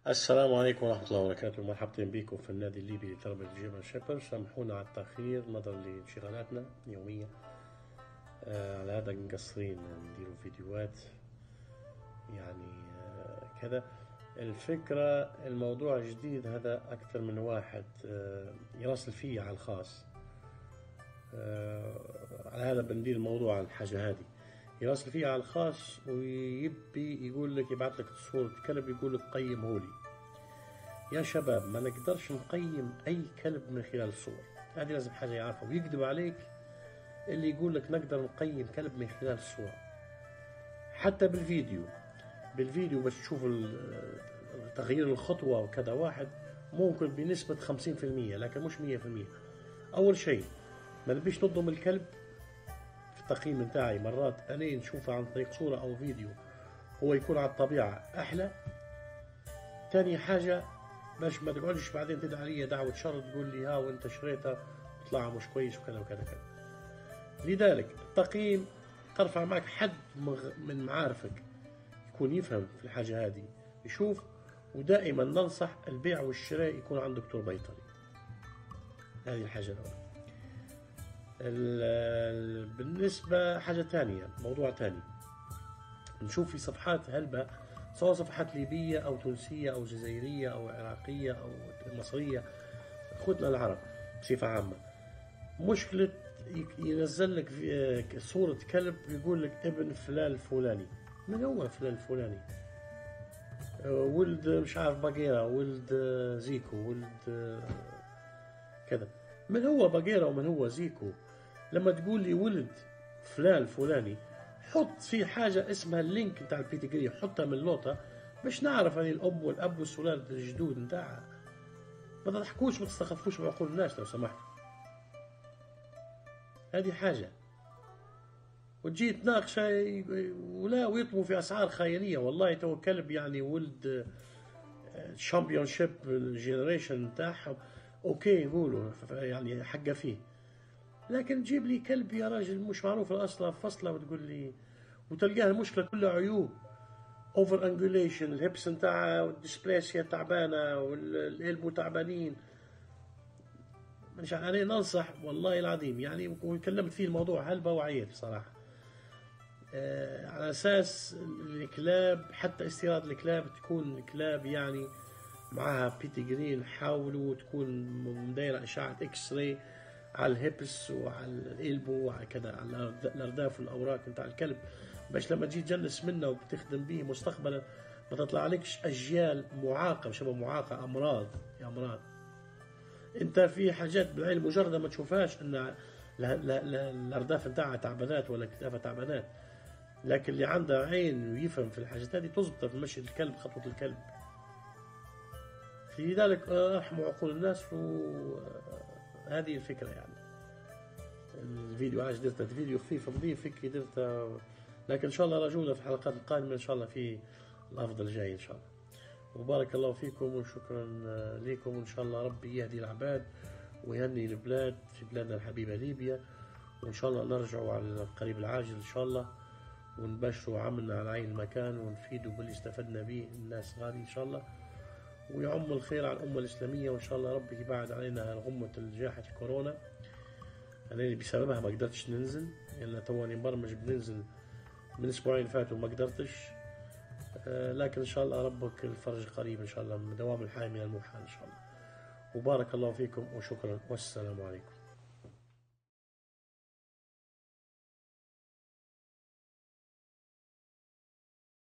السلام عليكم ورحمة الله وبركاته، مرحبا بكم في النادي الليبي لتربية الجيرمان شيبرد. سامحونا على التأخير نظرا لانشغالاتنا اليومية. على هذا مقصرين نديروا فيديوهات يعني كذا. الفكرة الموضوع جديد، هذا أكثر من واحد يراسل فيه على الخاص. على هذا بندير الموضوع على الحاجة هذه، يراسل فيه على الخاص ويبي يقول لك، يبعث لك صورة كلب يقول لك قيمه لي. يا شباب، ما نقدرش نقيم أي كلب من خلال الصور، هذه لازم حاجة يعرفها. ويكذب عليك اللي يقول لك نقدر نقيم كلب من خلال الصور. حتى بالفيديو بس تشوف تغيير الخطوة وكذا، واحد ممكن بنسبة 50%، لكن مش 100%. أول شيء ما نبيش نظلم الكلب في التقييم نتاعي. مرات أنا نشوفه عن طريق صورة أو فيديو هو يكون على الطبيعة أحلى. تاني حاجة، باش ما تقعدش بعدين تدعي علي دعوة شر تقول لي ها وانت شريتها طلع مش كويس وكذا وكذا كذا. لذلك التقييم ترفع معك حد من معارفك يكون يفهم في الحاجة هذه يشوف. ودائما ننصح البيع والشراء يكون عند دكتور بيطري. هذه الحاجة الأولى. بالنسبة حاجة تانية، موضوع تاني، نشوف في صفحات هلبة، سواء صفحات ليبية أو تونسية أو جزائرية أو عراقية أو مصرية، أخوتنا العرب بصفة عامة، مشكلة ينزل لك في صورة كلب يقول لك ابن فلان الفلاني. من هو فلان الفلاني؟ ولد مش عارف باقيرة، ولد زيكو، ولد كذا. من هو باقيرة ومن هو زيكو؟ لما تقول لي ولد فلان الفلاني، حط في حاجة اسمها اللينك نتاع البيتيجري، حطها من لوطة باش نعرف هذه الأم والأب والسلالة الجدود نتاعها. ما تضحكوش ما تستخفوش بعقول الناس لو سمحت. هذه حاجة. وتجي تناقش ولا ويطموا في أسعار خيالية. والله تو كلب يعني ولد شامبيون شيب الجينيريشن نتاعهم، اوكي نقولوا يعني حقه فيه، لكن تجيب لي كلب يا راجل مش معروف الاصل فصله وتقول لي، وتلقاها المشكله كلها عيوب. اوفر انجوليشن، الهبس نتاعها والديسبلاسيا تعبانه والالبو تعبانين. مش انا ننصح والله العظيم يعني، وكلمت فيه الموضوع هلبة وعيت صراحه. على اساس الكلاب، حتى استيراد الكلاب تكون الكلاب يعني معها بيتيجرين، حاولوا تكون مدايرة أشعة إكس راي على الهبس وعلى الإلبو وعلى كذا، على الأرداف والأوراق نتاع الكلب، باش لما تجي تجلس منه وبتخدم به مستقبلا ما تطلع عليكش أجيال معاقة شبه معاقة، أمراض يا أمراض. أنت في حاجات بالعين المجردة ما تشوفهاش أن الأرداف نتاعها تعبانات ولا كتافها تعبانات، لكن اللي عنده عين ويفهم في الحاجات هذه تزبط في مشي الكلب، خطوة الكلب. في ذلك ارحموا عقول الناس، وهذه الفكرة يعني. الفيديو عايش درته فيديو خفيف نظيف هيك درته، لكن ان شاء الله رجونا في الحلقات القادمة ان شاء الله في الافضل جاي ان شاء الله. وبارك الله فيكم وشكرا لكم، وان شاء الله ربي يهدي العباد ويهني البلاد في بلادنا الحبيبة ليبيا، وان شاء الله نرجعوا على القريب العاجل ان شاء الله، ونبشروا عملنا على عين المكان ونفيدوا باللي استفدنا به الناس غالي ان شاء الله، ويعم الخير على الأمة الإسلامية. وإن شاء الله ربي يبعد علينا غمة جائحة كورونا. أنا اللي بسببها ما قدرتش ننزل، لأن تواني مبرمج بننزل من أسبوعين فاتوا ما قدرتش. لكن إن شاء الله ربك الفرج قريب إن شاء الله، من دوام الحال من المحال إن شاء الله. وبارك الله فيكم وشكرا والسلام عليكم.